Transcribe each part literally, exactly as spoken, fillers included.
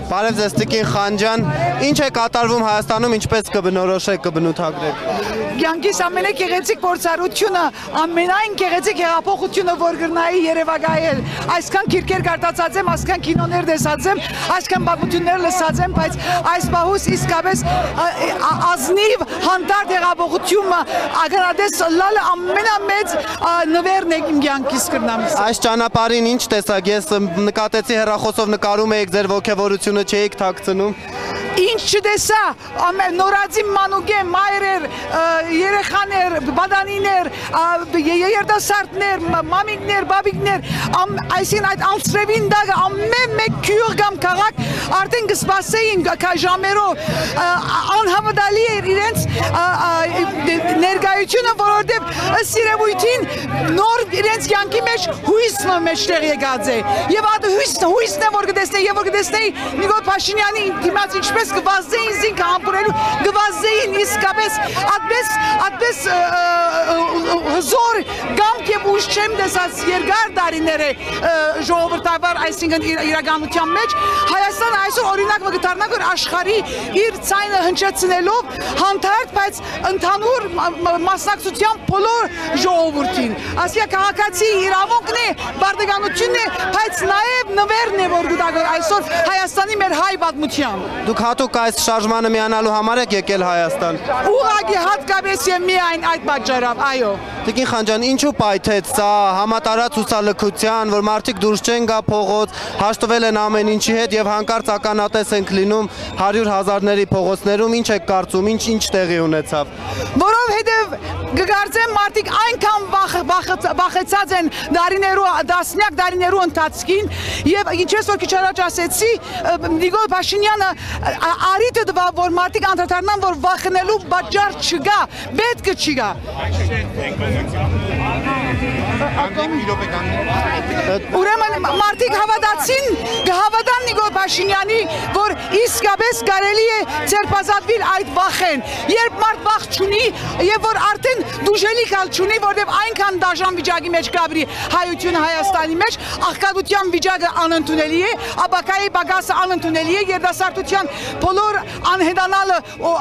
Բարև ձեզ Տիկին Խանջյան, ինչ է կատարվում Հայաստանում, ինչպես կբնորոշեք, կբնութագրեք։ Կյանքիս ամենագեղեցիկ փորձառությունը, ամենայն գեղեցիկ հեղափոխությունը, որ գրնայի Երևանայել։ Այսքան քիրքեր կարտացած եմ, այսքան կինոներ տեսած եմ, այսքան բաղություններ լսած եմ, բայց այս բահուս իսկապես ազնիվ հանդարտ հեղափոխությունը ագնադես լալը ամենամեծ նվերն է իմ կյանքիս կրնամիս։ Այս ճանապարհին ինչ տեսակ, ես նկատեցի հեռախոսով նկարում եք, ձեր ոգևորությունը չէիք թաքցնում։ Ինչ չտեսա, նորածին մանուկե, մայրեր, երեխաներ, բադանիներ, երդասարտներ, մամիկներ, բաբիկներ, այսին այդ ալցրևին դագը ամեն մեկ քյուղ կամ քաղաք արդեն կսպասեին ժամերով, անհավատալի էր իրենց ներկայությունը, որովհետև ըստ երևույթին նոր իրենց կյանքի մեջ հույսն մեջտեղ եկած է, եւ այդ հույսն է, որ կտեսնեի, եւ որ կտեսնեի Նիկոլ Փաշինյանի դիմաց ինչպես գվազեին զինքը համբուրելու, գվազեին իսկապես այդպես այդպես հզոր գամք եւ ուժ չեմ տեսած երկար տարիներ է ժողովրդավար, այսինքն իրականության մեջ Հայաստանը այսօր օրինակ կդառնա որ աշխարհի իր ցայնը հնչեցնելով հանդարտ, բայց ընդհանուր մասնակցության բոլոր ժողովրդին, ասիա քաղաքացի իրավունքն է, բարդականությունն է, բայց նաեւ նվերն է, որ գտագոր այսօր Հայաստանի մեր հայ պատմության։ Դուք հատուկ այս շարժմանը միանալու համար եք եկել Հայաստան։ Ուղղակի հատկապես եւ միայն այդ պատճառով, այո։ Տիկին Խանջյան, ինչու պայթեց սա համատարած ցուցալքության, որ մարդիկ դուրս չեն գա փողոց, հաշտվել են ամեն ինչի հետ եւ հանկարծ ականատես ենք լինում հարյուր հազարների փողոցներում, ինչ եք կարծում, ինչ ինչ տեղի ունեցավ։ Որովհետեւ կգարձեմ մարդիկ այնքան վախեցած են դարիներու, դասնյակ դարիներու ընթացքին եւ ինչպես որ քիչ առաջ ասեցի, Նիկոլ Փաշինյանը արիթը դվա, որ մարդիկ անդրադառնան, որ վախենալու պատճառ չկա, պետք չկա։ Ուրեմն մարդիկ հավատացին, կհավատան Նիկոլ Փաշինյանի, որ իսկապես կարելի է ձերբազատվել այդ վախեն։ Երբ մարդ վախ չունի եւ որ արդեն դուժելի կալ չունի, որտեղ այնքան դաժան վիճակի մեջ կաբրի հայությունը Հայաստանի մեջ, աղքատության վիճակը անընդունելի է, ապակայի բագասը անընդունելի է, երդասարտության բոլոր անհետանալը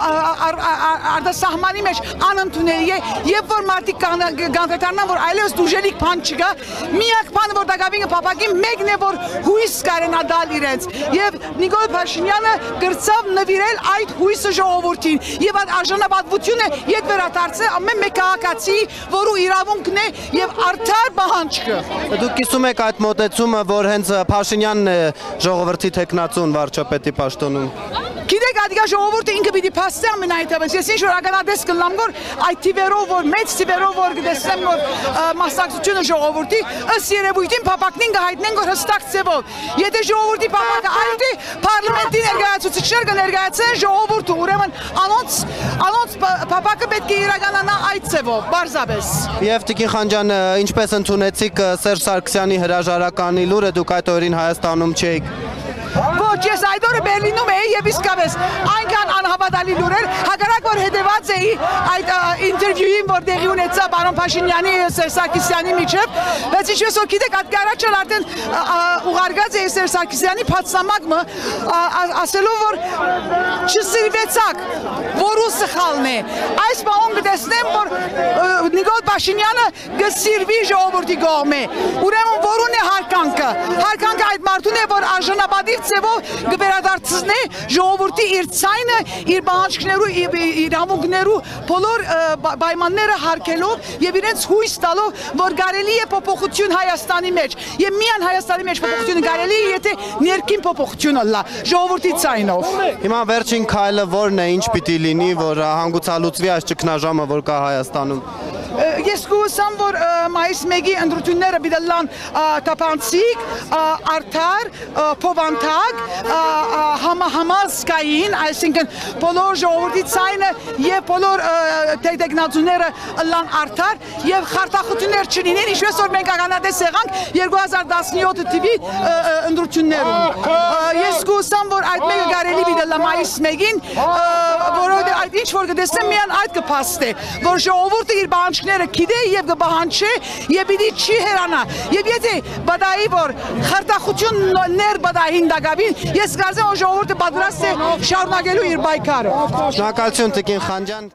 արտասահմանի մեջ անընդունելի է, եւ որ մարդիկ կանտրատարնան, որ այլևս դուժելիք բան չկա, միակ բանը որ դակավինը փապակի մեկն է, որ հույս կարենա դալ իրենց, եւ Նիկոլ Փաշինյանը գրծավ նվիրել այդ հույսը ժողովրդին, եւ այդ արժանապատվությունը ետ վերադարձել ամեն մեկ քաղաքացի, որու իրավունքն է եւ արդար պահանջքը։ Դուք կիսում եք այդ մոտեցումը, որ հենց Փաշինյանն է ժողովրդի թեկնածուն վարչապետի պաշտոնում։ Գիտեք, ադիգա ժողովուրդը ինքը պիտի փաստի ամենայնտեղից, ես ինչ որ ականատես կլամ, որ այդ թիվերով, որ մեծ թիվերով, որ կտեսնեմ, որ մասնակցությունը ժողովրդի, ըստ երևույթին փապակնին կհայտնեն, որ հստակ ձևով։ Եթե ժողովրդի փապակը այդի, parlamenti ներկայացուցիչներ կներկայացնեն ժողովուրդը, ուրեմն անոնց անոնց փապակը պետք է իրականանա այդ ձևով, բարձրապես։ Եվ Տիկին Խանջյան, ինչպես ընդունեցիք Սերժ Սարգսյանի հրաժարականի լուրը, դուք այդ օրին Հայաստանում չէիք։ Ոչ, ես այդ օրը Բերլինում էի եւ իսկապես այնքան անհավատալի լուրեր, հակառակ որ հետեւած էի այդ ինտերվյուին, որ տեղի ունեցավ պարոն Փաշինյանի եւ Սերժ Սարգսյանի միջեւ, բայց ինչպես որ գիտեք, այդ առաջ արդեն ուղարկած էի Սերժ Սարգսյանի փաթսամակը, ասելով որ չսիրվեցակ, որու սխալն է։ Այս բան կտեսնեմ, որ Նիկոլ Փաշինյանը գսիրվի ժողովրդի կողմէ։ Ուրեմն որուն է հարկանքը։ Հարկանքը այդ մարդուն է, որ արժանապատիվ ձևով կվերադարձնի ժողովրդի իր ցայնը, իր պահանջներու, իրավունքներու բոլոր պայմանները հարգելով եւ իրենց հույս տալով, որ կարելի է փոփոխություն Հայաստանի մեջ։ Եվ միայն Հայաստանի մեջ փոփոխությունը կարելի է, եթե ներքին փոփոխությունը լա ժողովրդի ցայնով։ Հիմա վերջին քայլը ո՞րն է, ինչ պիտի լինի, որ հանգուցալուծվի այս ճգնաժամը, որ կա Հայաստանում։ Ես կհուսամ, որ մայիս մեկի ընտրությունները պիտի լան տապանցիկ, արդար, փոխանցիկ, համահամազգային, այսինքն բոլոր ժողովրդի ցայնը եւ բոլոր տեխնացուները լան արդար եւ խարտախություններ չլինեն, ինչպես որ մենք ականատես եղանք երկու հազար տասնյոթ թվականի ընտրություններում։ Ես կհուսամ, որ այդ մեկը կարելի պիտի լա մայիս մեկին, որը որովհետեւ այդ ինչ որ կտեսնեմ միան այդ կփաստե, որ ժողովուրդը իր բանջկները գիտե եւ կբահանչի եւ պիտի չի հերանա։ Եվ եթե բադայի որ խարտախություն ներ բադային դակավին, ես կարծեմ որ ժողովուրդը պատրաստ է շարունակելու իր պայքարը։ Շնորհակալություն Տիկին Խանջյան։